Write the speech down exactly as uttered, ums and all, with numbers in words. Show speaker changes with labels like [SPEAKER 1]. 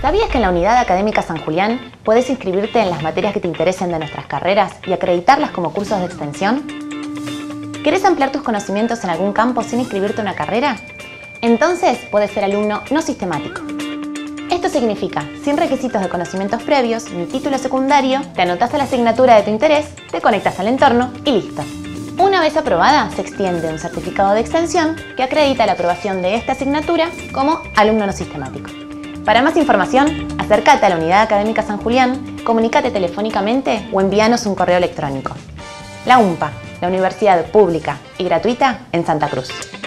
[SPEAKER 1] ¿Sabías que en la Unidad Académica San Julián podés inscribirte en las materias que te interesen de nuestras carreras y acreditarlas como cursos de extensión? ¿Querés ampliar tus conocimientos en algún campo sin inscribirte en una carrera? Entonces podés ser alumno no sistemático. Esto significa, sin requisitos de conocimientos previos ni título secundario, te anotás a la asignatura de tu interés, te conectas al entorno y listo. Una vez aprobada, se extiende un certificado de extensión que acredita la aprobación de esta asignatura como alumno no sistemático. Para más información, acércate a la Unidad Académica San Julián, comunícate telefónicamente o envíanos un correo electrónico. La UMPA, la Universidad Pública y Gratuita en Santa Cruz.